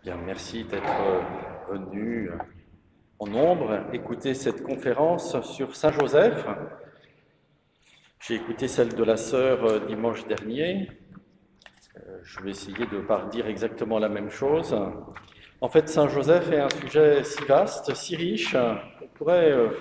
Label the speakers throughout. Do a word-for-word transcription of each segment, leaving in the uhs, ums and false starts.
Speaker 1: Bien, merci d'être venu en nombre écouter cette conférence sur Saint Joseph. J'ai écouté celle de la sœur dimanche dernier. Je vais essayer de ne pas redire exactement la même chose. En fait, Saint Joseph est un sujet si vaste, si riche, on pourrait euh,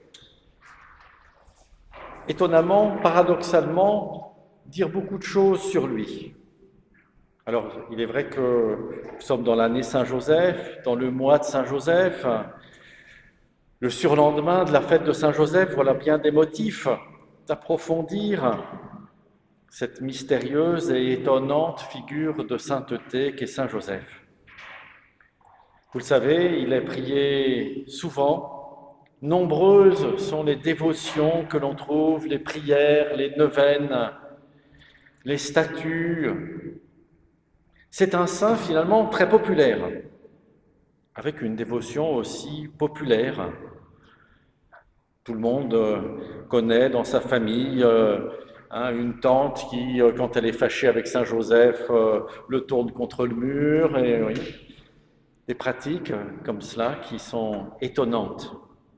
Speaker 1: étonnamment, paradoxalement, dire beaucoup de choses sur lui. Alors, il est vrai que nous sommes dans l'année Saint-Joseph, dans le mois de Saint-Joseph, le surlendemain de la fête de Saint-Joseph, voilà bien des motifs d'approfondir cette mystérieuse et étonnante figure de sainteté qu'est Saint-Joseph. Vous le savez, il est prié souvent. Nombreuses sont les dévotions que l'on trouve, les prières, les neuvaines, les statues. C'est un saint finalement très populaire, avec une dévotion aussi populaire. Tout le monde connaît dans sa famille euh, hein, une tante qui, quand elle est fâchée avec Saint Joseph, euh, le tourne contre le mur, et oui, des pratiques comme cela qui sont étonnantes.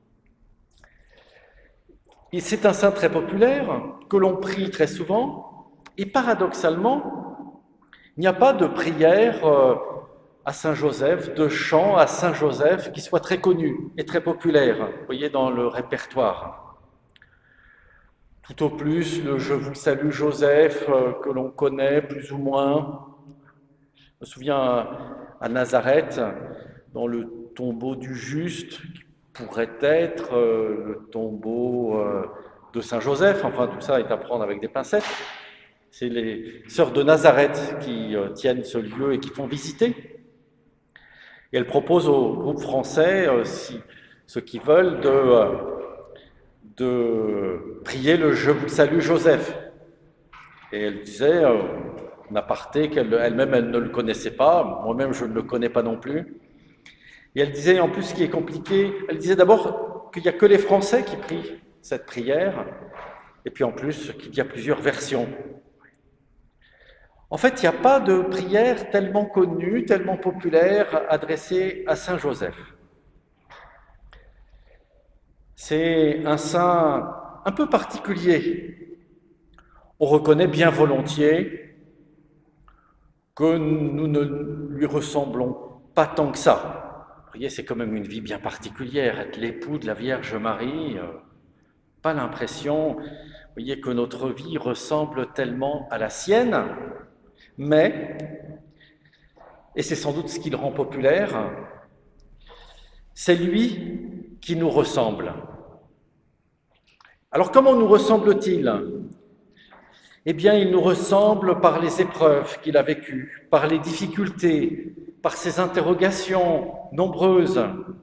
Speaker 1: Et c'est un saint très populaire, que l'on prie très souvent, et paradoxalement, il n'y a pas de prière euh, à Saint-Joseph, de chant à Saint-Joseph qui soit très connu et très populaire, vous voyez, dans le répertoire. Tout au plus, le « Je vous salue Joseph » euh, que l'on connaît plus ou moins. Je me souviens à, à Nazareth, dans le tombeau du juste, qui pourrait être euh, le tombeau euh, de Saint-Joseph, enfin tout ça est à prendre avec des pincettes. C'est les sœurs de Nazareth qui euh, tiennent ce lieu et qui font visiter. Et elles proposent au groupe français, euh, si, ceux qui veulent, de, euh, de prier le « Je vous salue Joseph ». Et elle disait, euh, en aparté, qu'elle-même elle ne le connaissait pas, moi-même je ne le connais pas non plus. Et elle disait, en plus, ce qui est compliqué, elle disait d'abord qu'il n'y a que les Français qui prient cette prière, et puis en plus qu'il y a plusieurs versions. En fait, il n'y a pas de prière tellement connue, tellement populaire, adressée à Saint Joseph. C'est un saint un peu particulier. On reconnaît bien volontiers que nous ne lui ressemblons pas tant que ça. Vous voyez, c'est quand même une vie bien particulière, être l'époux de la Vierge Marie. Euh, pas l'impression, vous voyez, que notre vie ressemble tellement à la sienne. Mais, et c'est sans doute ce qui le rend populaire, c'est lui qui nous ressemble. Alors comment nous ressemble-t-il ? Eh bien, il nous ressemble par les épreuves qu'il a vécues, par les difficultés, par ses interrogations nombreuses. Vous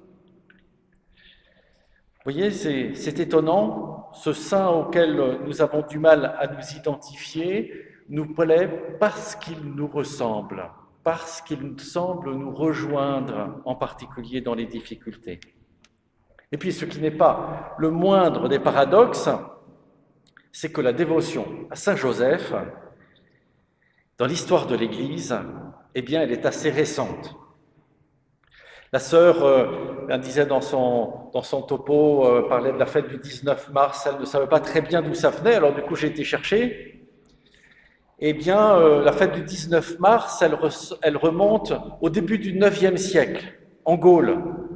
Speaker 1: voyez, c'est, c'est étonnant, ce saint auquel nous avons du mal à nous identifier, nous plaît parce qu'il nous ressemble, parce qu'il semble nous rejoindre, en particulier dans les difficultés. Et puis, ce qui n'est pas le moindre des paradoxes, c'est que la dévotion à Saint Joseph, dans l'histoire de l'Église, eh bien, elle est assez récente. La sœur, euh, elle disait dans son, dans son topo, euh, parlait de la fête du dix-neuf mars, elle ne savait pas très bien d'où ça venait, alors du coup j'ai été chercher. Eh bien, euh, la fête du dix-neuf mars, elle, re, elle remonte au début du neuvième siècle, en Gaule.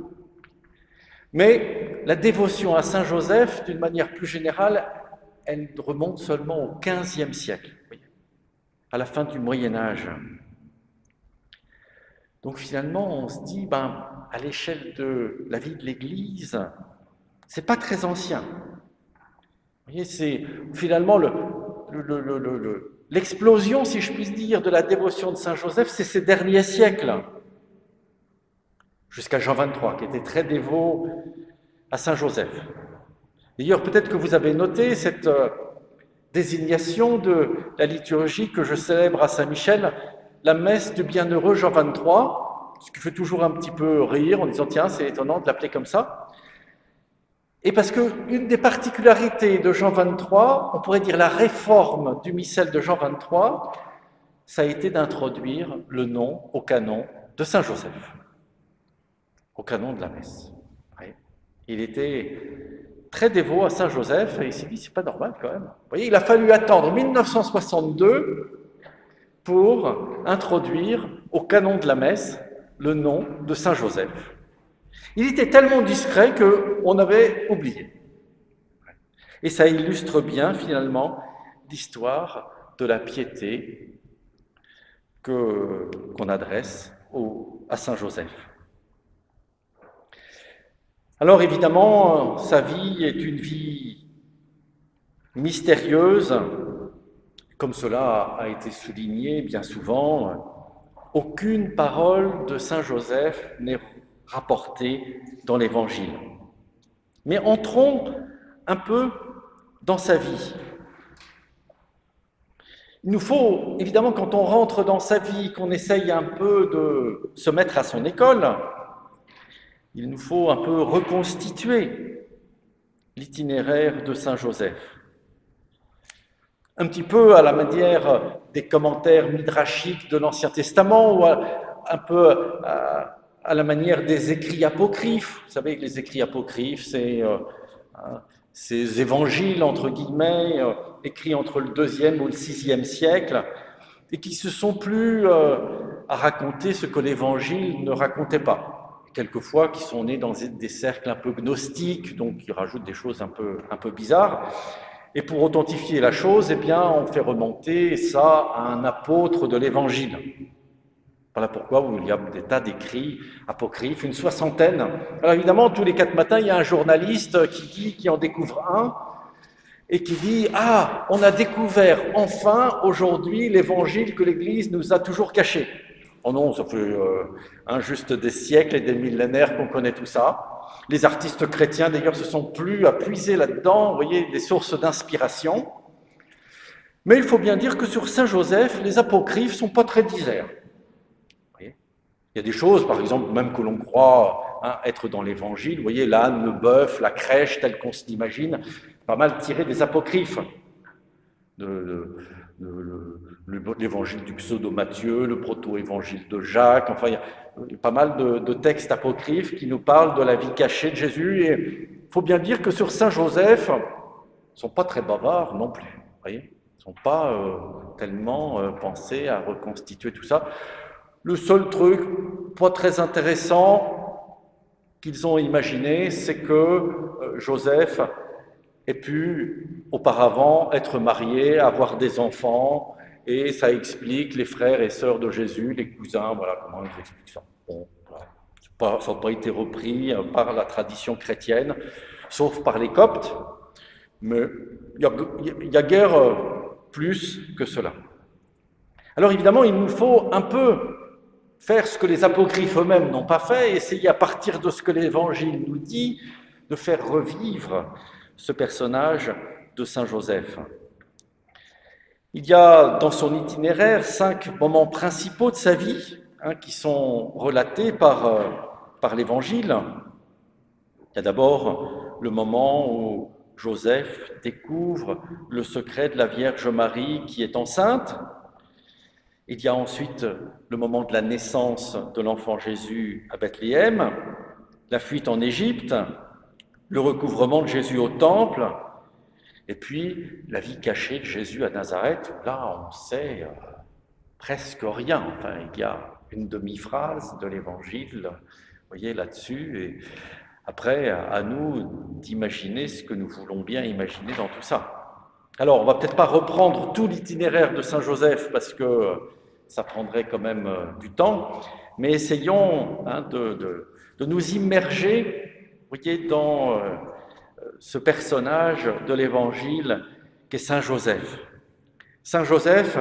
Speaker 1: Mais la dévotion à Saint Joseph, d'une manière plus générale, elle remonte seulement au quinzième siècle, à la fin du Moyen-Âge. Donc finalement, on se dit, ben, à l'échelle de la vie de l'Église, c'est pas très ancien. Vous voyez, c'est finalement le, le, le, le, le L'explosion, si je puis dire, de la dévotion de Saint Joseph, c'est ces derniers siècles, jusqu'à Jean vingt-trois, qui était très dévot à Saint Joseph. D'ailleurs, peut-être que vous avez noté cette euh, désignation de la liturgie que je célèbre à Saint-Michel, la messe du bienheureux Jean vingt-trois, ce qui fait toujours un petit peu rire en disant « tiens, c'est étonnant de l'appeler comme ça ». Et parce qu'une des particularités de Jean vingt-trois, on pourrait dire la réforme du missel de Jean vingt-trois, ça a été d'introduire le nom au canon de Saint Joseph, au canon de la messe. Oui. Il était très dévot à Saint Joseph et il s'est dit, c'est pas normal quand même. Vous voyez, il a fallu attendre mille neuf cent soixante-deux pour introduire au canon de la messe le nom de Saint Joseph. Il était tellement discret qu'on avait oublié. Et ça illustre bien, finalement, l'histoire de la piété que, qu'on adresse au, à Saint Joseph. Alors, évidemment, sa vie est une vie mystérieuse, comme cela a été souligné bien souvent. Aucune parole de Saint Joseph n'est rapportée dans l'Évangile. Mais entrons un peu dans sa vie. Il nous faut, évidemment, quand on rentre dans sa vie, qu'on essaye un peu de se mettre à son école, il nous faut un peu reconstituer l'itinéraire de Saint Joseph. Un petit peu à la manière des commentaires midrashiques de l'Ancien Testament, ou à, un peu à, à la manière des écrits apocryphes. Vous savez que les écrits apocryphes, c'est euh, hein, ces évangiles, entre guillemets, euh, écrits entre le deuxième ou le sixième siècle, et qui se sont plus euh, à raconter ce que l'Évangile ne racontait pas. Quelquefois, qui sont nés dans des cercles un peu gnostiques, donc qui rajoutent des choses un peu, un peu bizarres. Et pour authentifier la chose, eh bien, on fait remonter ça à un apôtre de l'Évangile. Voilà pourquoi il y a des tas d'écrits apocryphes, une soixantaine. Alors évidemment, tous les quatre matins, il y a un journaliste qui dit, qui en découvre un, et qui dit « Ah, on a découvert enfin aujourd'hui l'Évangile que l'Église nous a toujours caché. » Oh non, ça fait euh, hein, juste des siècles et des millénaires qu'on connaît tout ça. Les artistes chrétiens, d'ailleurs, se sont plus à puiser là-dedans, vous voyez, des sources d'inspiration. Mais il faut bien dire que sur Saint Joseph, les apocryphes ne sont pas très diserts. Il y a des choses, par exemple, même que l'on croit hein, être dans l'Évangile, vous voyez, l'âne, le bœuf, la crèche, tel qu'on se l'imagine, pas mal tiré des apocryphes. De, de, de, de, l'évangile du pseudo-Matthieu, le proto-évangile de Jacques, enfin, il y a pas mal de, de textes apocryphes qui nous parlent de la vie cachée de Jésus. Et il faut bien dire que sur Saint Joseph, ils ne sont pas très bavards non plus. Vous voyez, ils ne sont pas euh, tellement euh, pensés à reconstituer tout ça. Le seul truc pas très intéressant qu'ils ont imaginé, c'est que euh, Joseph ait pu auparavant être marié, avoir des enfants, et ça explique les frères et sœurs de Jésus, les cousins, voilà comment ils expliquent ça. Bon, voilà. Pas, ça n'a pas été repris par la tradition chrétienne, sauf par les Coptes, mais il n'y a, a guère plus que cela. Alors évidemment, il nous faut un peu faire ce que les apocryphes eux-mêmes n'ont pas fait, et essayer à partir de ce que l'Évangile nous dit, de faire revivre ce personnage de Saint Joseph. Il y a dans son itinéraire cinq moments principaux de sa vie hein, qui sont relatés par, euh, par l'Évangile. Il y a d'abord le moment où Joseph découvre le secret de la Vierge Marie qui est enceinte. Il y a ensuite le moment de la naissance de l'enfant Jésus à Bethléem, la fuite en Égypte, le recouvrement de Jésus au temple, et puis la vie cachée de Jésus à Nazareth, où là on sait euh, presque rien. Enfin, il y a une demi-phrase de l'Évangile, vous voyez, là-dessus, et après, à nous d'imaginer ce que nous voulons bien imaginer dans tout ça. Alors, on ne va peut-être pas reprendre tout l'itinéraire de Saint Joseph, parce que ça prendrait quand même euh, du temps, mais essayons hein, de, de, de nous immerger vous voyez, dans euh, ce personnage de l'Évangile qu'est Saint Joseph. Saint Joseph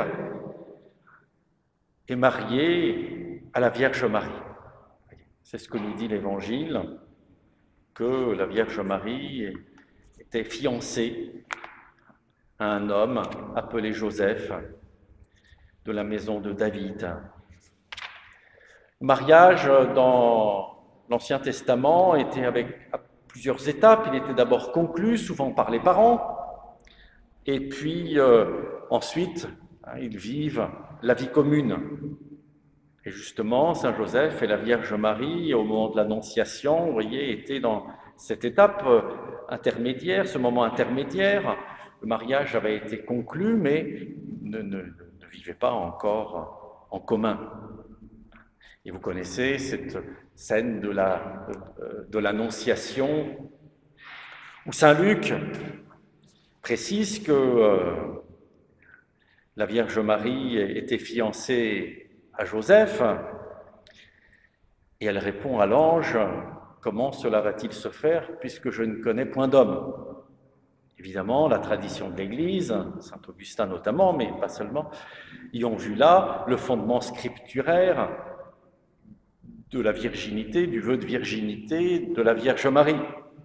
Speaker 1: est marié à la Vierge Marie. C'est ce que nous dit l'Évangile, que la Vierge Marie était fiancée à un homme appelé Joseph de la maison de David. Le mariage dans l'Ancien Testament était avec à plusieurs étapes. Il était d'abord conclu, souvent par les parents, et puis euh, ensuite, hein, ils vivent la vie commune. Et justement, Saint Joseph et la Vierge Marie, au moment de l'Annonciation, vous voyez, étaient dans cette étape intermédiaire, ce moment intermédiaire. Le mariage avait été conclu, mais ne, ne, ne vivait pas encore en commun. Et vous connaissez cette scène de la, de l'Annonciation, où Saint Luc précise que euh, la Vierge Marie était fiancée à Joseph, et elle répond à l'ange, « Comment cela va-t-il se faire, puisque je ne connais point d'homme ?» Évidemment, la tradition de l'Église, saint Augustin notamment, mais pas seulement, y ont vu là le fondement scripturaire de la virginité, du vœu de virginité de la Vierge Marie.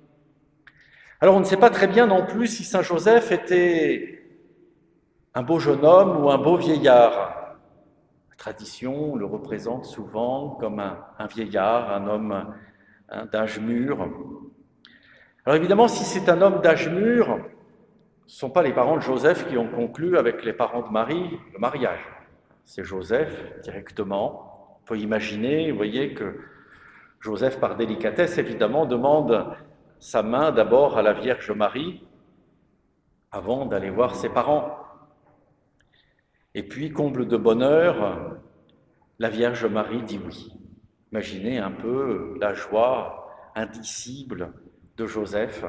Speaker 1: Alors on ne sait pas très bien non plus si saint Joseph était un beau jeune homme ou un beau vieillard. La tradition le représente souvent comme un, un vieillard, un homme hein, d'âge mûr. Alors évidemment, si c'est un homme d'âge mûr, ce ne sont pas les parents de Joseph qui ont conclu avec les parents de Marie le mariage. C'est Joseph directement. On peut imaginer, vous voyez, que Joseph, par délicatesse, évidemment, demande sa main d'abord à la Vierge Marie avant d'aller voir ses parents. Et puis, comble de bonheur, la Vierge Marie dit oui. Imaginez un peu la joie indicible de Joseph.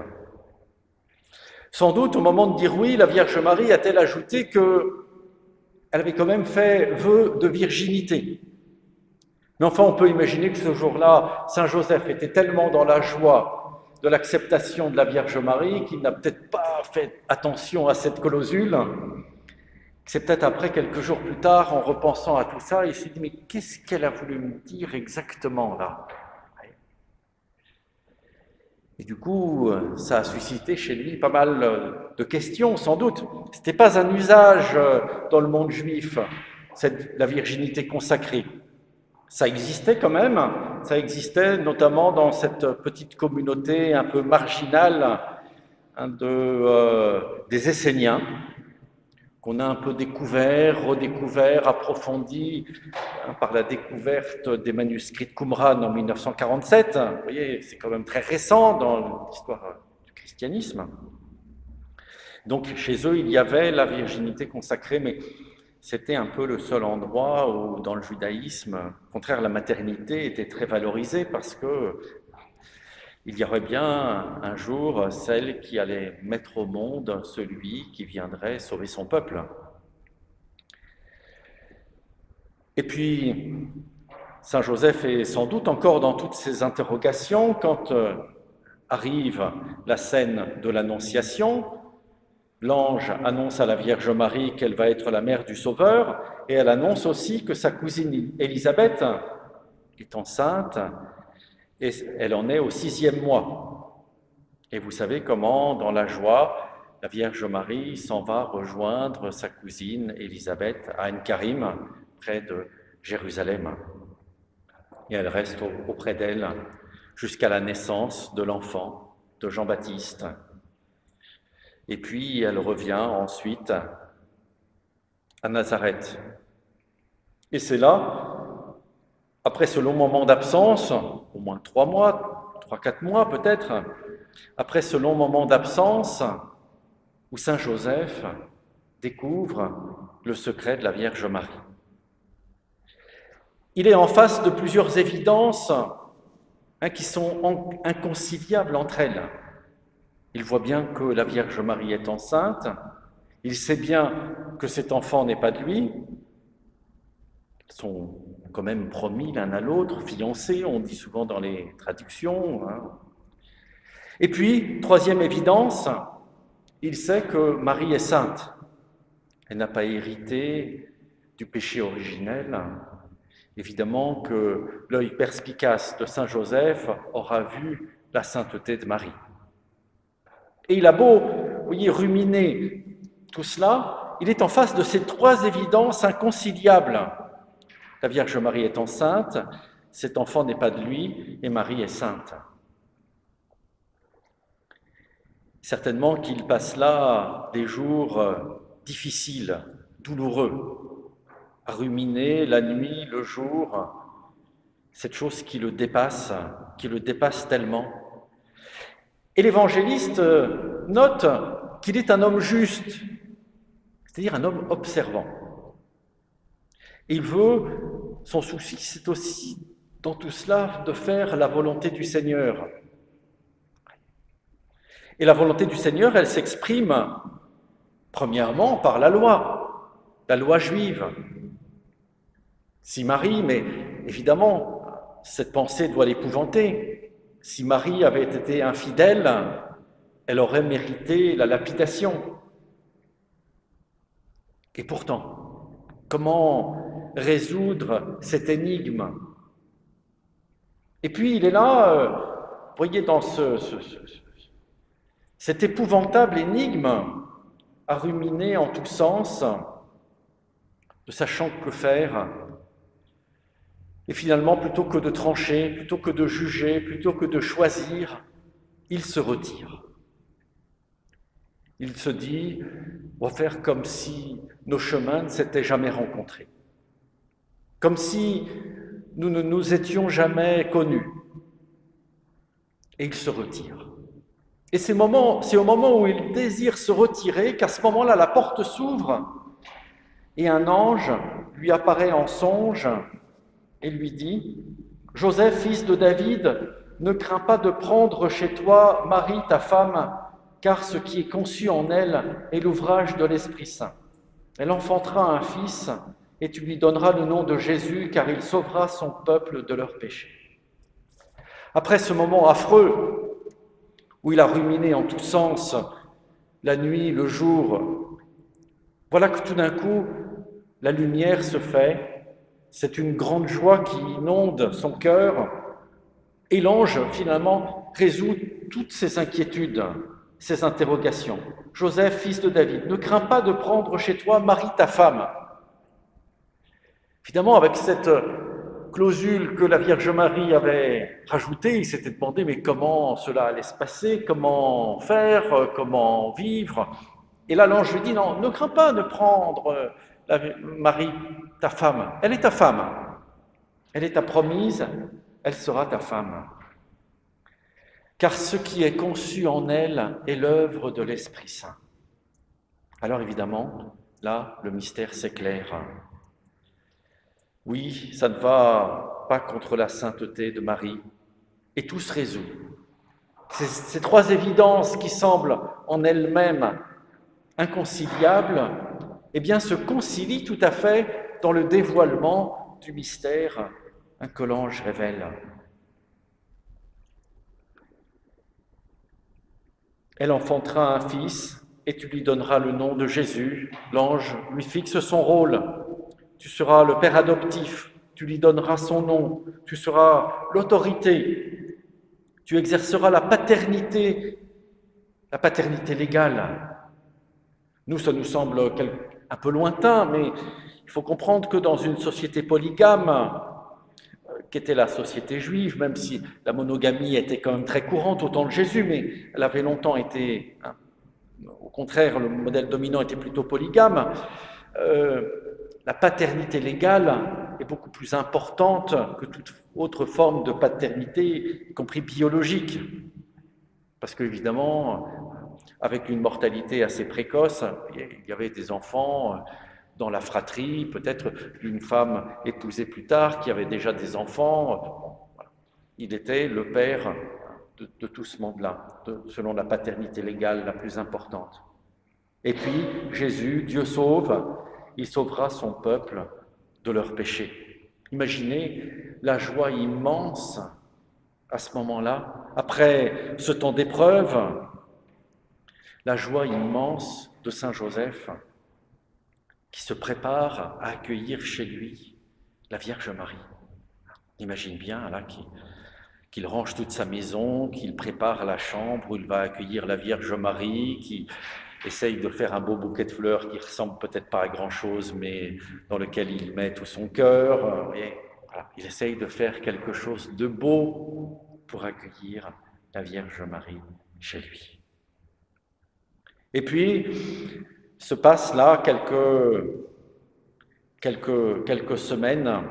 Speaker 1: Sans doute, au moment de dire oui, la Vierge Marie a-t-elle ajouté qu'elle avait quand même fait vœu de virginité. Mais enfin, on peut imaginer que ce jour-là, saint Joseph était tellement dans la joie de l'acceptation de la Vierge Marie qu'il n'a peut-être pas fait attention à cette clausule. C'est peut-être après, quelques jours plus tard, en repensant à tout ça, il s'est dit « Mais qu'est-ce qu'elle a voulu me dire exactement là ?» Et du coup, ça a suscité chez lui pas mal de questions, sans doute. Ce n'était pas un usage dans le monde juif, cette, la virginité consacrée. Ça existait quand même, ça existait notamment dans cette petite communauté un peu marginale hein, de, euh, des Esséniens, qu'on a un peu découvert, redécouvert, approfondi hein, par la découverte des manuscrits de Qumran en mille neuf cent quarante-sept. Vous voyez, c'est quand même très récent dans l'histoire du christianisme. Donc chez eux, il y avait la virginité consacrée, mais c'était un peu le seul endroit où, dans le judaïsme, au contraire, la maternité était très valorisée parce que il y aurait bien un jour celle qui allait mettre au monde celui qui viendrait sauver son peuple. Et puis, saint Joseph est sans doute encore dans toutes ces interrogations quand euh, arrive la scène de l'Annonciation. L'ange annonce à la Vierge Marie qu'elle va être la mère du Sauveur et elle annonce aussi que sa cousine Élisabeth est enceinte et elle en est au sixième mois. Et vous savez comment, dans la joie, la Vierge Marie s'en va rejoindre sa cousine Élisabeth à Ein-Karim, près de Jérusalem. Et elle reste auprès d'elle jusqu'à la naissance de l'enfant, de Jean-Baptiste. Et puis elle revient ensuite à Nazareth. Et c'est là, après ce long moment d'absence, au moins trois mois, trois, quatre mois peut-être, après ce long moment d'absence, où saint Joseph découvre le secret de la Vierge Marie. Il est en face de plusieurs évidences hein, qui sont inconciliables entre elles. Il voit bien que la Vierge Marie est enceinte, il sait bien que cet enfant n'est pas de lui, ils sont quand même promis l'un à l'autre, fiancés, on dit souvent dans les traductions. Hein. Et puis, troisième évidence, il sait que Marie est sainte. Elle n'a pas hérité du péché originel. Évidemment que l'œil perspicace de saint Joseph aura vu la sainteté de Marie. Et il a beau, vous voyez, ruminer tout cela, il est en face de ces trois évidences inconciliables. La Vierge Marie est enceinte, cet enfant n'est pas de lui, et Marie est sainte. Certainement qu'il passe là des jours difficiles, douloureux, à ruminer la nuit, le jour, cette chose qui le dépasse, qui le dépasse tellement. Et l'évangéliste note qu'il est un homme juste, c'est-à-dire un homme observant. Et il veut, son souci, c'est aussi dans tout cela de faire la volonté du Seigneur. Et la volonté du Seigneur, elle s'exprime premièrement par la loi, la loi juive. Si Marie, mais évidemment, cette pensée doit l'épouvanter, si Marie avait été infidèle, elle aurait mérité la lapidation. Et pourtant, comment résoudre cette énigme? Et puis il est là, vous voyez, dans ce, ce, ce, cette épouvantable énigme à ruminer en tous sens, ne sachant que faire. Et finalement, plutôt que de trancher, plutôt que de juger, plutôt que de choisir, il se retire. Il se dit, on va faire comme si nos chemins ne s'étaient jamais rencontrés, comme si nous ne nous étions jamais connus. Et il se retire. Et c'est, moment, c'est au moment où il désire se retirer qu'à ce moment-là, la porte s'ouvre et un ange lui apparaît en songe et lui dit « Joseph, fils de David, ne crains pas de prendre chez toi Marie, ta femme, car ce qui est conçu en elle est l'ouvrage de l'Esprit Saint. Elle enfantera un fils et tu lui donneras le nom de Jésus, car il sauvera son peuple de leurs péchés. » Après ce moment affreux, où il a ruminé en tous sens la nuit, le jour, voilà que tout d'un coup, la lumière se fait, c'est une grande joie qui inonde son cœur, et l'ange, finalement, résout toutes ses inquiétudes, ses interrogations. « Joseph, fils de David, ne crains pas de prendre chez toi Marie, ta femme. » Finalement, avec cette clausule que la Vierge Marie avait rajoutée, il s'était demandé mais comment cela allait se passer, comment faire, comment vivre. Et là, l'ange lui dit non, ne crains pas de prendre la Marie, ta femme. Elle est ta femme. Elle est ta promise, elle sera ta femme. Car ce qui est conçu en elle est l'œuvre de l'Esprit Saint. Alors évidemment, là, le mystère s'éclaire. Oui, ça ne va pas contre la sainteté de Marie, et tout se résout. Ces, ces trois évidences qui semblent en elles-mêmes inconciliables, eh bien se concilient tout à fait dans le dévoilement du mystère que l'ange révèle. Elle enfantera un fils, et tu lui donneras le nom de Jésus. L'ange lui fixe son rôle. Tu seras le père adoptif, tu lui donneras son nom, tu seras l'autorité, tu exerceras la paternité, la paternité légale. Nous, ça nous semble un peu lointain, mais il faut comprendre que dans une société polygame, qu'était la société juive, même si la monogamie était quand même très courante au temps de Jésus, mais elle avait longtemps été, hein, au contraire, le modèle dominant était plutôt polygame, euh, la paternité légale est beaucoup plus importante que toute autre forme de paternité, y compris biologique. Parce qu'évidemment, avec une mortalité assez précoce, il y avait des enfants dans la fratrie, peut-être d'une femme épousée plus tard, qui avait déjà des enfants. Il était le père de, de tout ce monde-là, selon la paternité légale la plus importante. Et puis, Jésus, Dieu sauve, il sauvera son peuple de leurs péchés. Imaginez la joie immense à ce moment-là, après ce temps d'épreuve, la joie immense de Saint Joseph qui se prépare à accueillir chez lui la Vierge Marie. On imagine bien là qu'il, qu'il range toute sa maison, qu'il prépare la chambre où il va accueillir la Vierge Marie, qui essaye de faire un beau bouquet de fleurs qui ressemble peut-être pas à grand-chose, mais dans lequel il met tout son cœur. Et voilà, il essaye de faire quelque chose de beau pour accueillir la Vierge Marie chez lui. Et puis, se passent là quelques, quelques, quelques semaines.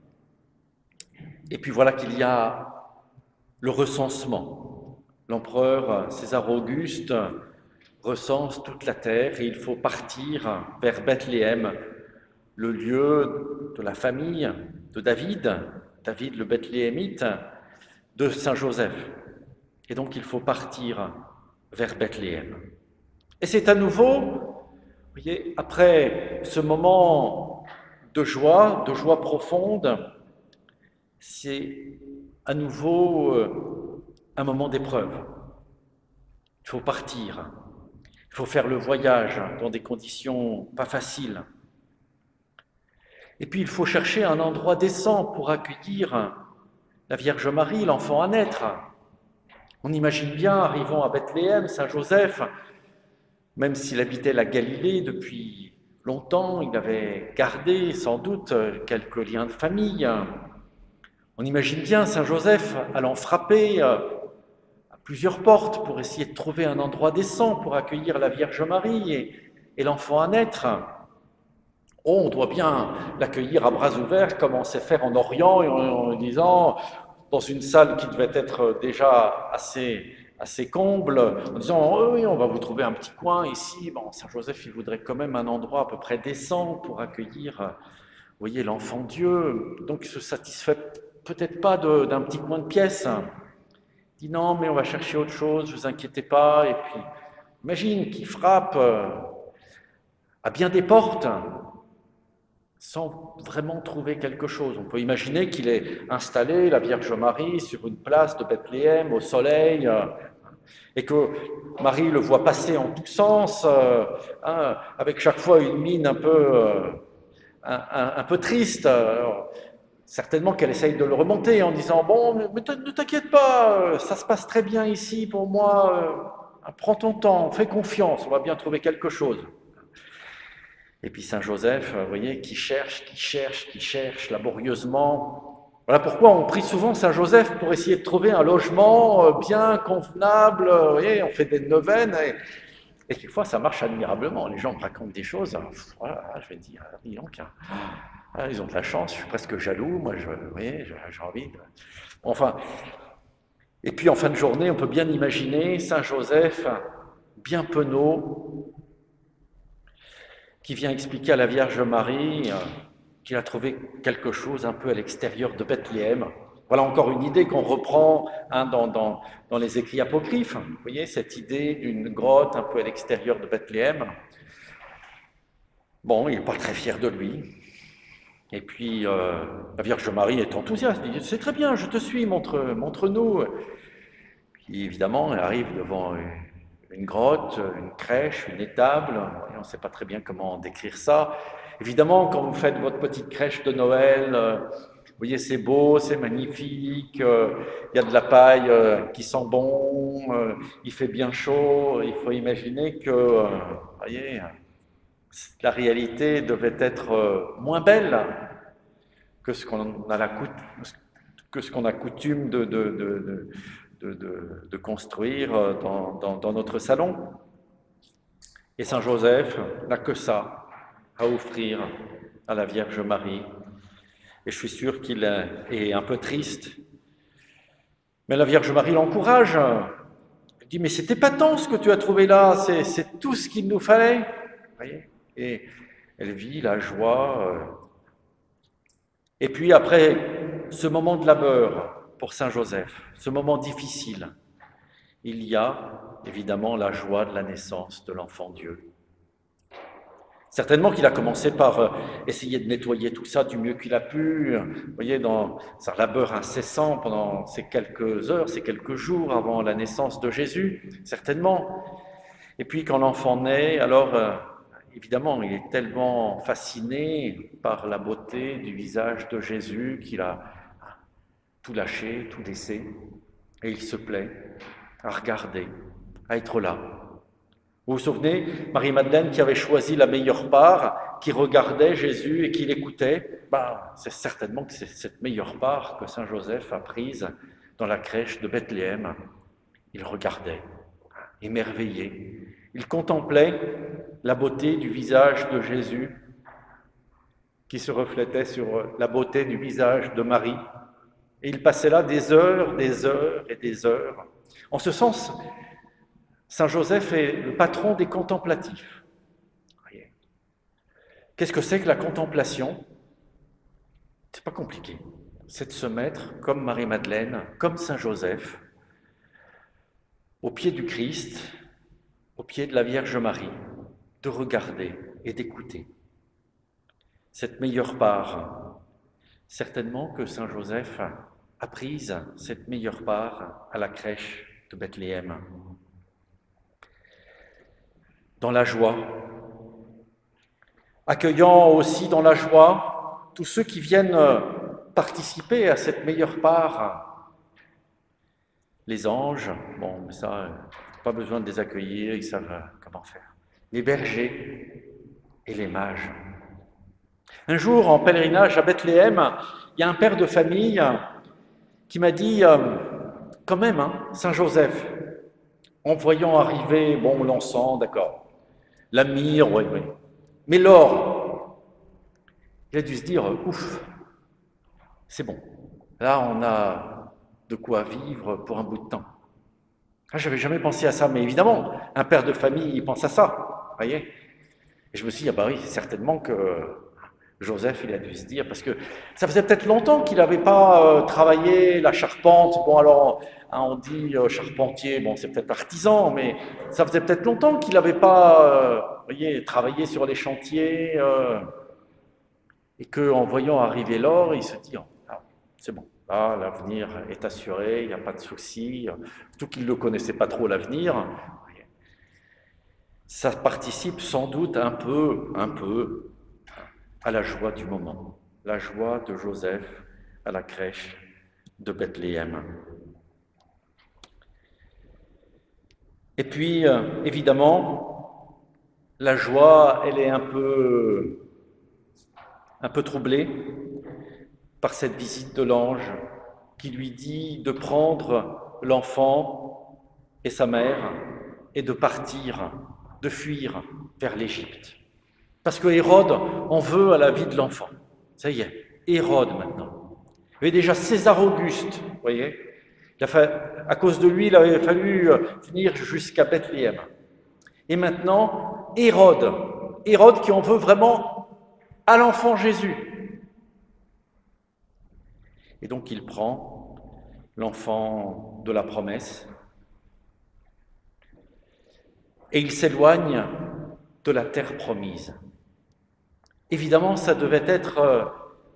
Speaker 1: Et puis voilà qu'il y a le recensement. L'empereur César Auguste recense toute la terre et il faut partir vers Bethléem, le lieu de la famille de David, David le Bethléemite, de Saint Joseph. Et donc il faut partir vers Bethléem. Et c'est à nouveau, vous voyez, après ce moment de joie, de joie profonde, c'est à nouveau un moment d'épreuve. Il faut partir, il faut faire le voyage dans des conditions pas faciles. Et puis il faut chercher un endroit décent pour accueillir la Vierge Marie, l'enfant à naître. On imagine bien, arrivant à Bethléem, Saint Joseph, même s'il habitait la Galilée depuis longtemps, il avait gardé sans doute quelques liens de famille. On imagine bien Saint Joseph allant frapper à plusieurs portes pour essayer de trouver un endroit décent pour accueillir la Vierge Marie et, et l'enfant à naître. Oh, on doit bien l'accueillir à bras ouverts comme on sait faire en Orient, en, en disant, dans une salle qui devait être déjà assez, assez comble, en disant oh, oui, on va vous trouver un petit coin ici. Bon, Saint Joseph, il voudrait quand même un endroit à peu près décent pour accueillir, vous voyez, l'enfant Dieu. Donc, il se satisfait peut-être pas de, d'un petit coin de pièce. Il dit non, mais on va chercher autre chose, ne vous inquiétez pas. Et puis, imagine qu'il frappe à bien des portes sans vraiment trouver quelque chose. On peut imaginer qu'il ait installé la Vierge Marie sur une place de Bethléem au soleil, euh, et que Marie le voit passer en tous sens, euh, hein, avec chaque fois une mine un peu, euh, un, un, un peu triste. Alors, certainement qu'elle essaye de le remonter en disant « Bon, mais ne t'inquiète pas, ça se passe très bien ici pour moi, euh, prends ton temps, fais confiance, on va bien trouver quelque chose. » Et puis Saint Joseph, vous voyez, qui cherche, qui cherche, qui cherche laborieusement. Voilà pourquoi on prie souvent Saint Joseph pour essayer de trouver un logement bien convenable. Vous voyez, on fait des neuvaines et, et quelquefois ça marche admirablement. Les gens me racontent des choses. Voilà, je vais dire, dis donc, hein, ils ont de la chance, je suis presque jaloux. Moi, je, vous voyez, j'ai envie de... Enfin, et puis en fin de journée, on peut bien imaginer Saint Joseph, bien penaud, qui vient expliquer à la Vierge Marie euh, qu'il a trouvé quelque chose un peu à l'extérieur de Bethléem. Voilà encore une idée qu'on reprend hein, dans, dans, dans les écrits apocryphes. Vous voyez, cette idée d'une grotte un peu à l'extérieur de Bethléem. Bon, il n'est pas très fier de lui. Et puis, euh, la Vierge Marie est enthousiaste. Elle dit, c'est très bien, je te suis, montre, montre-nous. Puis évidemment, elle arrive devant une grotte, une crèche, une étable, on ne sait pas très bien comment décrire ça. Évidemment, quand vous faites votre petite crèche de Noël, euh, vous voyez, c'est beau, c'est magnifique, euh, il y a de la paille euh, qui sent bon, euh, il fait bien chaud, il faut imaginer que, euh, vous voyez, la réalité devait être euh, moins belle que ce qu'on a, la que ce qu'on a coutume de... de, de, de De, de, de construire dans, dans, dans notre salon. Et Saint Joseph n'a que ça à offrir à la Vierge Marie. Et je suis sûr qu'il est un peu triste. Mais la Vierge Marie l'encourage. Elle dit, mais c'est épatant ce que tu as trouvé là, c'est tout ce qu'il nous fallait. Vous voyez ? Et elle vit la joie. Et puis après ce moment de labeur, pour Saint Joseph, ce moment difficile, il y a évidemment la joie de la naissance de l'enfant Dieu. Certainement qu'il a commencé par essayer de nettoyer tout ça du mieux qu'il a pu, vous voyez, dans un labeur incessant pendant ces quelques heures, ces quelques jours avant la naissance de Jésus, certainement. Et puis quand l'enfant naît, alors évidemment, il est tellement fasciné par la beauté du visage de Jésus qu'il a tout lâché, tout laissé, et il se plaît à regarder, à être là. Vous vous souvenez, Marie-Madeleine qui avait choisi la meilleure part, qui regardait Jésus et qui l'écoutait, ben, c'est certainement que c'est cette meilleure part que Saint Joseph a prise dans la crèche de Bethléem. Il regardait, émerveillé, il contemplait la beauté du visage de Jésus qui se reflétait sur la beauté du visage de Marie. Et il passait là des heures, des heures et des heures. En ce sens, Saint Joseph est le patron des contemplatifs. Qu'est-ce que c'est que la contemplation? C'est pas compliqué. C'est de se mettre, comme Marie-Madeleine, comme Saint Joseph, au pied du Christ, au pied de la Vierge Marie, de regarder et d'écouter. Cette meilleure part, certainement que Saint Joseph a prise cette meilleure part à la crèche de Bethléem. Dans la joie, accueillant aussi dans la joie tous ceux qui viennent participer à cette meilleure part. Les anges, bon, mais ça, pas besoin de les accueillir, ils savent comment faire. Les bergers et les mages. Un jour, en pèlerinage à Bethléem, il y a un père de famille qui m'a dit, euh, quand même, hein, Saint Joseph, en voyant arriver, bon, l'encens, d'accord, la myrrhe, oui, oui, mais l'or, il a dû se dire, ouf, c'est bon, là on a de quoi vivre pour un bout de temps. Ah, j'avais jamais pensé à ça, mais évidemment, un père de famille, il pense à ça, vous voyez. Et je me suis dit, ah bah oui, certainement que Joseph, il a dû se dire, parce que ça faisait peut-être longtemps qu'il n'avait pas euh, travaillé la charpente. Bon, alors, hein, on dit euh, charpentier, bon, c'est peut-être artisan, mais ça faisait peut-être longtemps qu'il n'avait pas, euh, vous voyez, travaillé sur les chantiers, euh, et qu'en voyant arriver l'or, il se dit, oh, ah, c'est bon, là, l'avenir est assuré, il n'y a pas de souci, surtout qu'il ne connaissait pas trop l'avenir. Ça participe sans doute un peu, un peu, à la joie du moment, la joie de Joseph à la crèche de Bethléem. Et puis, euh, évidemment, la joie, elle est un peu, un peu troublée par cette visite de l'ange qui lui dit de prendre l'enfant et sa mère et de partir, de fuir vers l'Égypte. Parce que Hérode en veut à la vie de l'enfant. Ça y est, Hérode maintenant. Il y avait déjà César Auguste, vous voyez. Il a fait, à cause de lui, il avait fallu venir jusqu'à Bethléem. Et maintenant, Hérode. Hérode qui en veut vraiment à l'enfant Jésus. Et donc il prend l'enfant de la promesse et il s'éloigne de la terre promise. Évidemment, ça devait être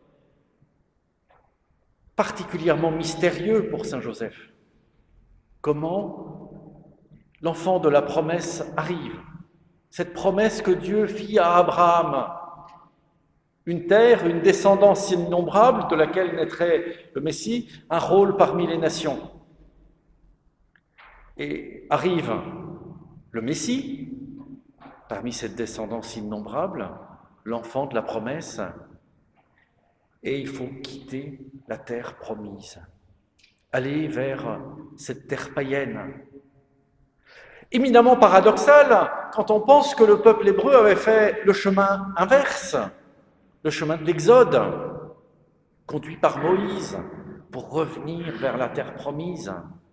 Speaker 1: particulièrement mystérieux pour Saint Joseph. Comment l'enfant de la promesse arrive? Cette promesse que Dieu fit à Abraham, une terre, une descendance innombrable de laquelle naîtrait le Messie, un rôle parmi les nations. Et arrive le Messie, parmi cette descendance innombrable, l'enfant de la promesse, et il faut quitter la terre promise, aller vers cette terre païenne. Éminemment paradoxal quand on pense que le peuple hébreu avait fait le chemin inverse, le chemin de l'Exode, conduit par Moïse pour revenir vers la terre promise.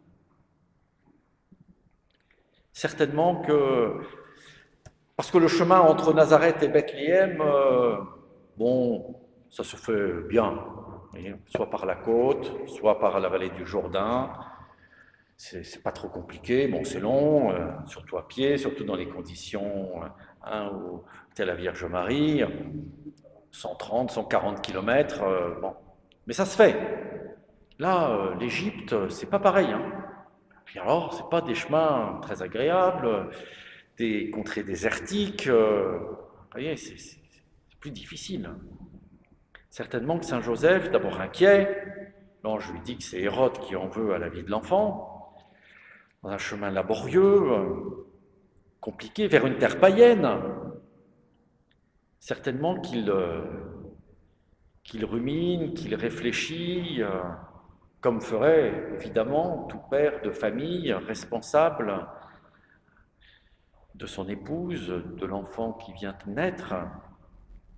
Speaker 1: Certainement que parce que le chemin entre Nazareth et Bethléem, euh, bon, ça se fait bien, voyez, soit par la côte, soit par la vallée du Jourdain. C'est pas trop compliqué, bon, c'est long, euh, surtout à pied, surtout dans les conditions hein, où était la Vierge Marie, cent trente, cent quarante kilomètres, euh, bon, mais ça se fait. Là, euh, l'Égypte, c'est pas pareil. Hein. Puis alors, c'est pas des chemins très agréables. Des contrées désertiques, euh, vous voyez, c'est plus difficile. Certainement que Saint Joseph, d'abord inquiet, l'ange lui dit que c'est Hérode qui en veut à la vie de l'enfant, dans un chemin laborieux, euh, compliqué, vers une terre païenne. Certainement qu'il euh, qu'il rumine, qu'il réfléchit, euh, comme ferait évidemment tout père de famille responsable de son épouse, de l'enfant qui vient de naître.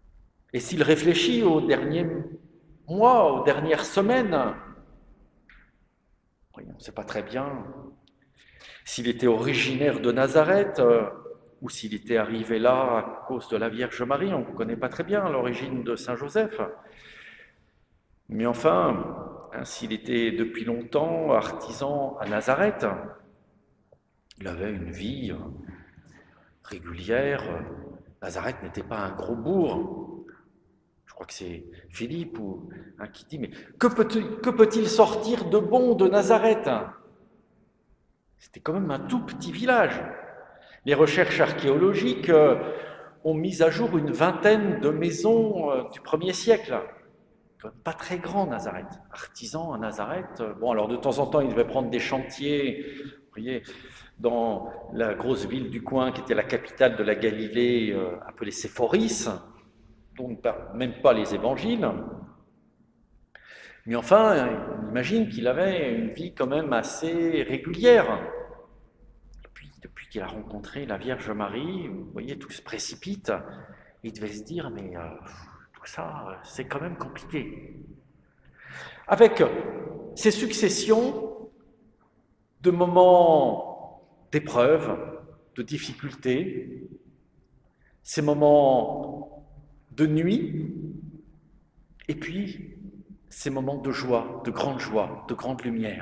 Speaker 1: Et s'il réfléchit aux derniers mois, aux dernières semaines, oui, on ne sait pas très bien s'il était originaire de Nazareth euh, ou s'il était arrivé là à cause de la Vierge Marie. On ne connaît pas très bien l'origine de Saint Joseph. Mais enfin, hein, s'il était depuis longtemps artisan à Nazareth, il avait une vie régulière. Nazareth n'était pas un gros bourg. Je crois que c'est Philippe ou, hein, qui dit, mais que peut-il que peut-il sortir de bon de Nazareth? C'était quand même un tout petit village. Les recherches archéologiques euh, ont mis à jour une vingtaine de maisons euh, du premier siècle. Pas très grand, Nazareth. Artisan à Nazareth. Bon, alors de temps en temps, il devait prendre des chantiers, vous voyez, dans la grosse ville du coin, qui était la capitale de la Galilée, euh, appelée Séphoris, donc même pas les évangiles. Mais enfin, on imagine qu'il avait une vie quand même assez régulière. Et puis, depuis qu'il a rencontré la Vierge Marie, vous voyez, tout se précipite. Il devait se dire, mais euh, tout ça, c'est quand même compliqué. Avec ces successions de moments d'épreuve, de difficultés, ces moments de nuit, et puis ces moments de joie, de grande joie, de grande lumière.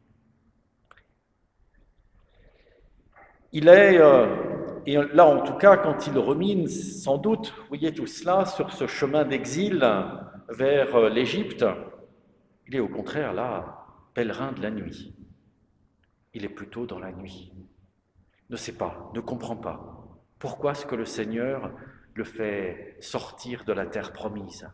Speaker 1: Il est, euh, et là en tout cas, quand il remine sans doute, vous voyez tout cela, sur ce chemin d'exil vers l'Égypte, il est au contraire là, pèlerin de la nuit. Il est plutôt dans la nuit. Ne sait pas, ne comprend pas. Pourquoi est-ce que le Seigneur le fait sortir de la terre promise?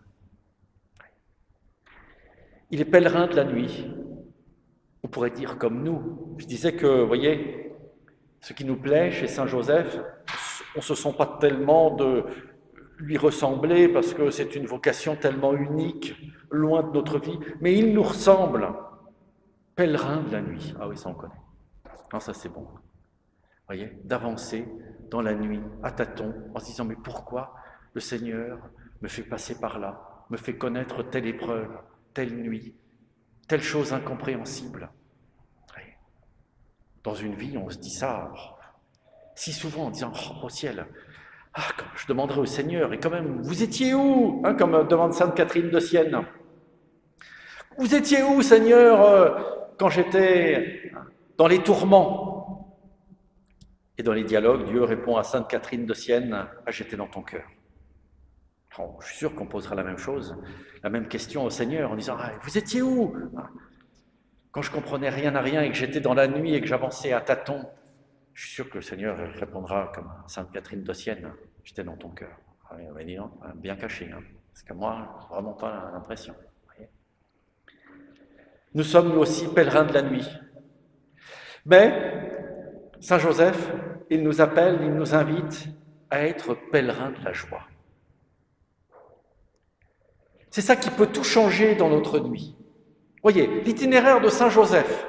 Speaker 1: Il est pèlerin de la nuit. On pourrait dire comme nous. Je disais que, vous voyez, ce qui nous plaît chez Saint Joseph, on ne se sent pas tellement de lui ressembler parce que c'est une vocation tellement unique, loin de notre vie, mais il nous ressemble. Pèlerin de la nuit. Ah oui, ça on connaît. Non, ça c'est bon. Vous voyez, d'avancer dans la nuit, à tâtons, en se disant, mais pourquoi le Seigneur me fait passer par là, me fait connaître telle épreuve, telle nuit, telle chose incompréhensible. Dans une vie, on se dit ça si souvent en disant, oh, au ciel, ah, je demanderai au Seigneur, et quand même, vous étiez où, hein, comme demande Sainte Catherine de Sienne. Vous étiez où, Seigneur, euh, quand j'étais dans les tourments? Et dans les dialogues, Dieu répond à Sainte Catherine de Sienne, ah, j'étais dans ton cœur. Bon, je suis sûr qu'on posera la même chose, la même question au Seigneur, en disant, ah, vous étiez où? Quand je comprenais rien à rien et que j'étais dans la nuit et que j'avançais à tâtons, je suis sûr que le Seigneur répondra comme Sainte Catherine de Sienne, j'étais dans ton cœur. Ah, on va dire, bien caché, hein, parce que moi, vraiment pas l'impression. Nous sommes nous aussi pèlerins de la nuit. Mais Saint Joseph, il nous appelle, il nous invite à être pèlerins de la joie. C'est ça qui peut tout changer dans notre nuit. Voyez, l'itinéraire de Saint Joseph,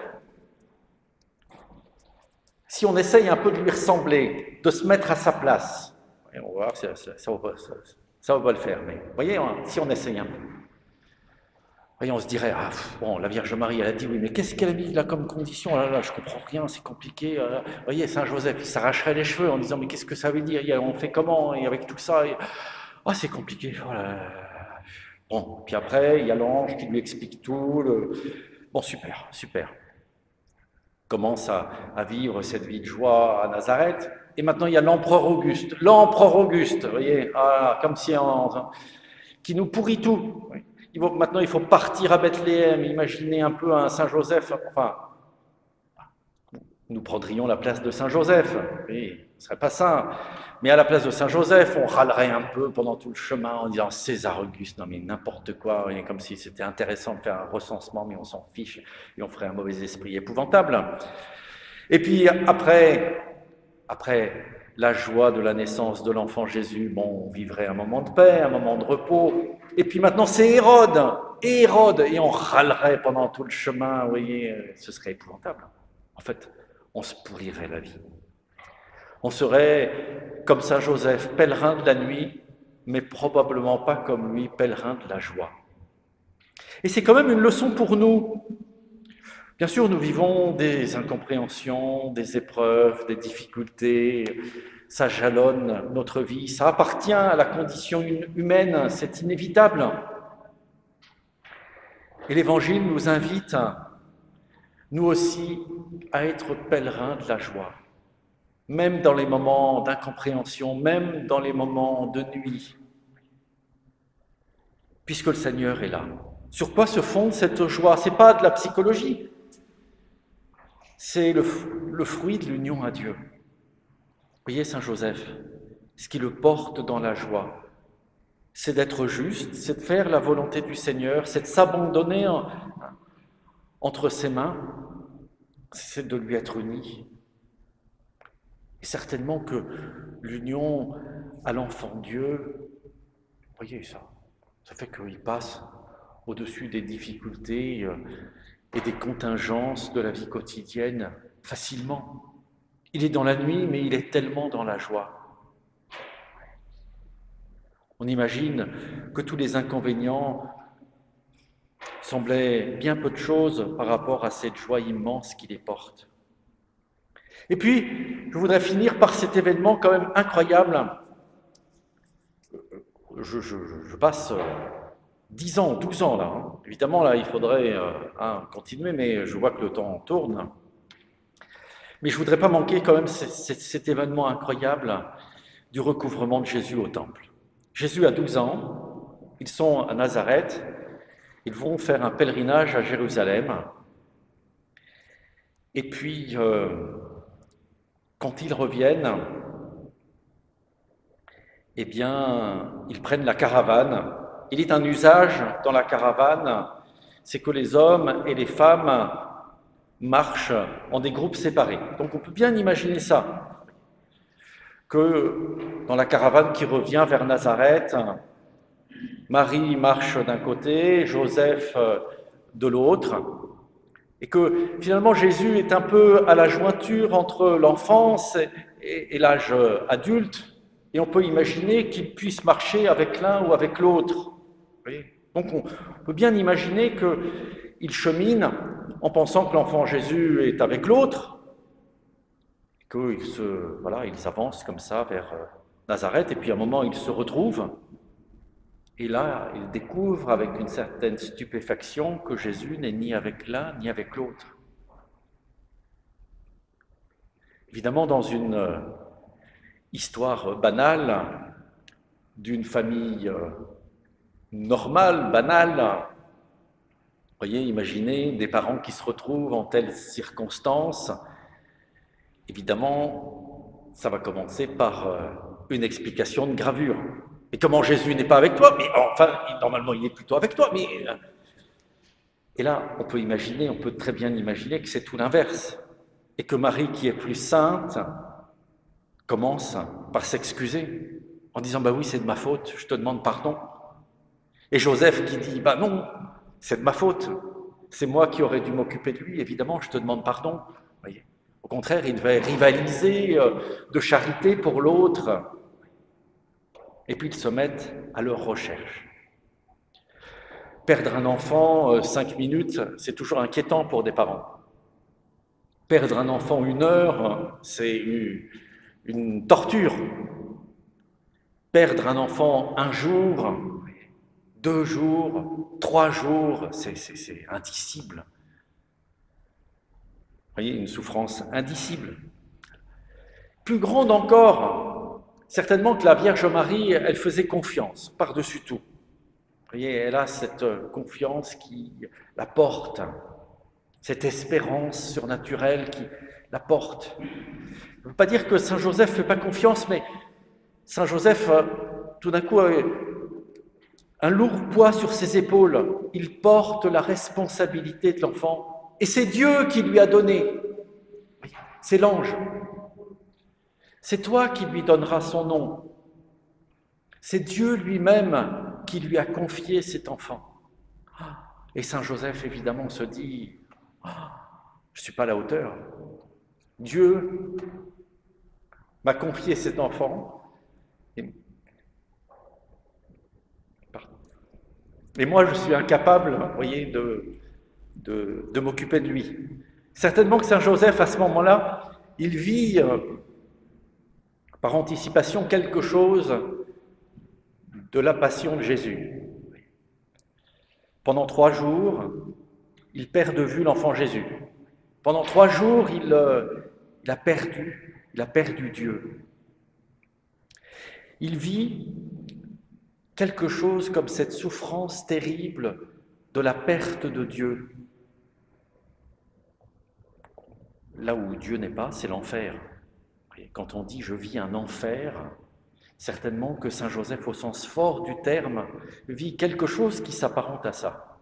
Speaker 1: si on essaye un peu de lui ressembler, de se mettre à sa place, et on va voir, ça, ça, ça, va, ça, ça va pas le faire, mais voyez, si on essaye un peu, voyez, on se dirait, ah, bon, la Vierge Marie, elle a dit, oui, mais qu'est-ce qu'elle a mis là comme condition? Oh là, là, je comprends rien, c'est compliqué. Vous voyez, Saint Joseph, il s'arracherait les cheveux en disant, mais qu'est-ce que ça veut dire? On fait comment? Et avec tout ça, et... oh, c'est compliqué. Oh là là. Bon, puis après, il y a l'ange qui lui explique tout. Le... Bon, super, super. Commence à, à vivre cette vie de joie à Nazareth. Et maintenant, il y a l'empereur Auguste. L'empereur Auguste, vous voyez, ah, comme si en... qui nous pourrit tout. Il faut, maintenant, il faut partir à Bethléem. Imaginez un peu un Saint Joseph. Enfin, nous prendrions la place de Saint Joseph. Oui, ce ne serait pas ça. Mais à la place de Saint Joseph, on râlerait un peu pendant tout le chemin en disant César Auguste, non mais n'importe quoi, comme si c'était intéressant de faire un recensement, mais on s'en fiche et on ferait un mauvais esprit épouvantable. Et puis après, après la joie de la naissance de l'enfant Jésus, bon, on vivrait un moment de paix, un moment de repos. Et puis maintenant, c'est Hérode, et Hérode, et on râlerait pendant tout le chemin, vous voyez, ce serait épouvantable. En fait, on se pourrirait la vie. On serait, comme Saint Joseph, pèlerin de la nuit, mais probablement pas comme lui, pèlerin de la joie. Et c'est quand même une leçon pour nous. Bien sûr, nous vivons des incompréhensions, des épreuves, des difficultés, ça jalonne notre vie, ça appartient à la condition humaine, c'est inévitable. Et l'Évangile nous invite, nous aussi, à être pèlerins de la joie, même dans les moments d'incompréhension, même dans les moments de nuit, puisque le Seigneur est là. Sur quoi se fonde cette joie? Ce n'est pas de la psychologie, c'est le, le fruit de l'union à Dieu. Vous voyez, Saint Joseph, ce qui le porte dans la joie, c'est d'être juste, c'est de faire la volonté du Seigneur, c'est de s'abandonner en, entre ses mains, c'est de lui être uni. Et certainement que l'union à l'enfant Dieu, vous voyez ça, ça fait qu'il passe au-dessus des difficultés et des contingences de la vie quotidienne facilement. Il est dans la nuit, mais il est tellement dans la joie. On imagine que tous les inconvénients semblaient bien peu de choses par rapport à cette joie immense qui les porte. Et puis, je voudrais finir par cet événement quand même incroyable. Je, je, je passe dix ans, douze ans là. Hein. Évidemment, là, il faudrait euh, hein, continuer, mais je vois que le temps tourne. Mais je ne voudrais pas manquer quand même cet, cet, cet événement incroyable du recouvrement de Jésus au temple. Jésus a douze ans, ils sont à Nazareth, ils vont faire un pèlerinage à Jérusalem. Et puis, euh, quand ils reviennent, eh bien, ils prennent la caravane. Il est un usage dans la caravane, c'est que les hommes et les femmes marchent en des groupes séparés. Donc on peut bien imaginer ça, que dans la caravane qui revient vers Nazareth, Marie marche d'un côté, Joseph de l'autre, et que finalement Jésus est un peu à la jointure entre l'enfance et, et l'âge adulte, et on peut imaginer qu'il puisse marcher avec l'un ou avec l'autre. Donc on peut bien imaginer qu'il chemine en pensant que l'enfant Jésus est avec l'autre, et qu'ils se, voilà, ils avancent comme ça vers Nazareth, et puis à un moment ils se retrouvent, et là ils découvrent avec une certaine stupéfaction que Jésus n'est ni avec l'un ni avec l'autre. Évidemment, dans une histoire banale d'une famille normale, banale, vous voyez, imaginez des parents qui se retrouvent en telles circonstances. Évidemment, ça va commencer par euh, une explication de gravure. Et comment Jésus n'est pas avec toi? Mais enfin, normalement, il est plutôt avec toi. Mais et là, on peut imaginer, on peut très bien imaginer que c'est tout l'inverse, et que Marie, qui est plus sainte, commence par s'excuser en disant bah oui, c'est de ma faute, je te demande pardon. Et Joseph qui dit bah non. C'est de ma faute, c'est moi qui aurais dû m'occuper de lui, évidemment, je te demande pardon. Voyez. Au contraire, il devait rivaliser de charité pour l'autre. Et puis ils se mettent à leur recherche. Perdre un enfant cinq minutes, c'est toujours inquiétant pour des parents. Perdre un enfant une heure, c'est une torture. Perdre un enfant un jour, deux jours, trois jours, c'est, c'est, c'est indicible. Vous voyez, une souffrance indicible. Plus grande encore, certainement que la Vierge Marie, elle faisait confiance par-dessus tout. Vous voyez, elle a cette confiance qui la porte, cette espérance surnaturelle qui la porte. Je ne veux pas dire que Saint Joseph ne fait pas confiance, mais Saint Joseph, tout d'un coup, un lourd poids sur ses épaules, il porte la responsabilité de l'enfant. Et c'est Dieu qui lui a donné. C'est l'ange. C'est toi qui lui donneras son nom. C'est Dieu lui-même qui lui a confié cet enfant. Et Saint Joseph, évidemment, se dit oh, « Je ne suis pas à la hauteur. Dieu m'a confié cet enfant. Et Et moi, je suis incapable, vous voyez, de, de, de m'occuper de lui. Certainement que Saint Joseph, à ce moment-là, il vit euh, par anticipation quelque chose de la passion de Jésus. Pendant trois jours, il perd de vue l'enfant Jésus. Pendant trois jours, il, euh, il a perdu, il a perdu Dieu. Il vit quelque chose comme cette souffrance terrible de la perte de Dieu. Là où Dieu n'est pas, c'est l'enfer. Et quand on dit « je vis un enfer », certainement que Saint Joseph, au sens fort du terme, vit quelque chose qui s'apparente à ça.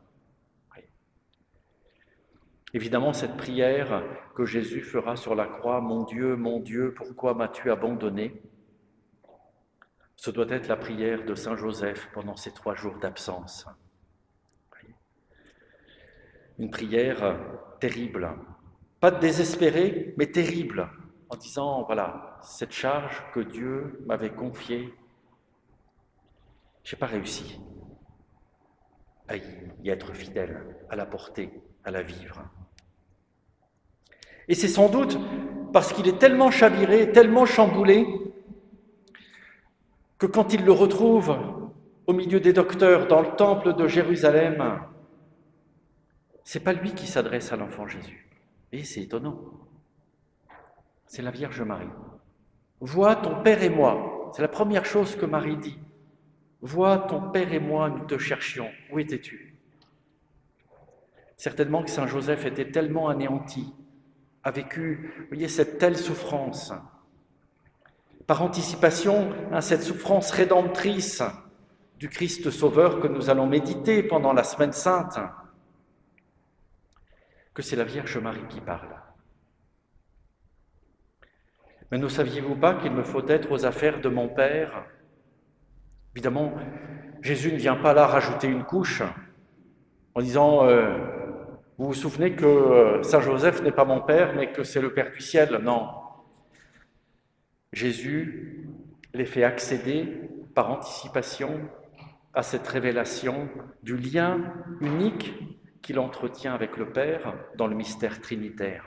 Speaker 1: Évidemment, cette prière que Jésus fera sur la croix, « Mon Dieu, mon Dieu, pourquoi m'as-tu abandonné ?» Ce doit être la prière de Saint Joseph pendant ces trois jours d'absence. Une prière terrible, pas désespérée, mais terrible, en disant, voilà, cette charge que Dieu m'avait confiée, je n'ai pas réussi à y être fidèle, à la porter, à la vivre. Et c'est sans doute parce qu'il est tellement chaviré, tellement chamboulé, que quand il le retrouve au milieu des docteurs dans le temple de Jérusalem, c'est pas lui qui s'adresse à l'enfant Jésus. Et c'est étonnant. C'est la Vierge Marie. « Vois ton Père et moi ». C'est la première chose que Marie dit. « Vois ton Père et moi, nous te cherchions. Où étais-tu » Certainement que Saint Joseph était tellement anéanti, a vécu, vous voyez, cette telle souffrance. Par anticipation, hein, cette souffrance rédemptrice du Christ Sauveur que nous allons méditer pendant la Semaine Sainte, que c'est la Vierge Marie qui parle. Mais ne saviez-vous pas qu'il me faut être aux affaires de mon Père ? Évidemment, Jésus ne vient pas là rajouter une couche en disant euh, « Vous vous souvenez que euh, Saint Joseph n'est pas mon Père, mais que c'est le Père du ciel ?» Non. Jésus les fait accéder par anticipation à cette révélation du lien unique qu'il entretient avec le Père dans le mystère trinitaire.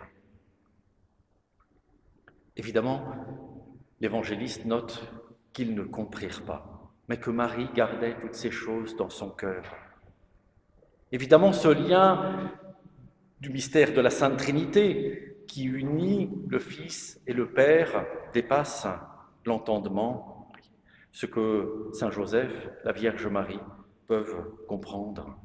Speaker 1: Évidemment, l'évangéliste note qu'ils ne comprirent pas, mais que Marie gardait toutes ces choses dans son cœur. Évidemment, ce lien du mystère de la Sainte Trinité qui unit le Fils et le Père dépasse l'entendement, ce que Saint Joseph, la Vierge Marie peuvent comprendre.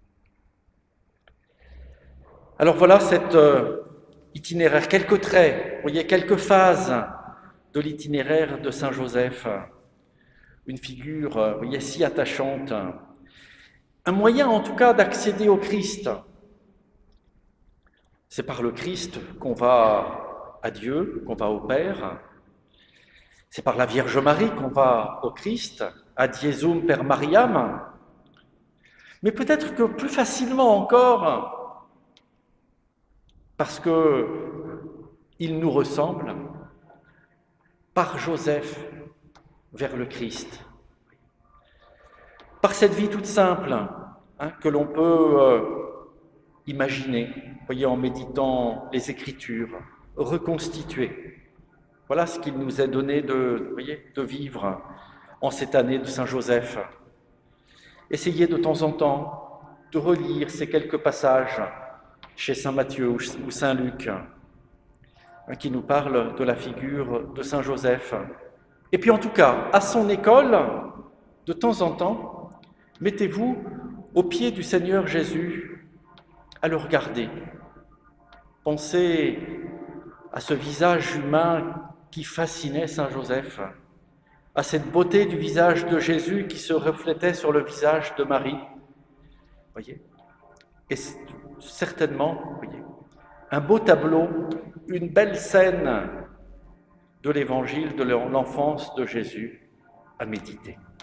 Speaker 1: Alors voilà cet euh, itinéraire, quelques traits, vous voyez, quelques phases de l'itinéraire de Saint Joseph, une figure, vous voyez, si attachante, un moyen en tout cas d'accéder au Christ. C'est par le Christ qu'on va à Dieu, qu'on va au Père. C'est par la Vierge Marie qu'on va au Christ, ad Iesum per Mariam. Mais peut-être que plus facilement encore, parce qu'il nous ressemble, par Joseph vers le Christ. Par cette vie toute simple hein, que l'on peut euh, imaginer, voyez, en méditant les Écritures, reconstituer. Voilà ce qu'il nous est donné de, voyez, de vivre en cette année de Saint Joseph. Essayez de temps en temps de relire ces quelques passages chez Saint Matthieu ou Saint Luc, qui nous parlent de la figure de Saint Joseph. Et puis en tout cas, à son école, de temps en temps, mettez-vous au pied du Seigneur Jésus, à le regarder. Pensez à ce visage humain qui fascinait Saint Joseph, à cette beauté du visage de Jésus qui se reflétait sur le visage de Marie. Voyez ? Et certainement, voyez, un beau tableau, une belle scène de l'évangile de l'enfance de Jésus à méditer.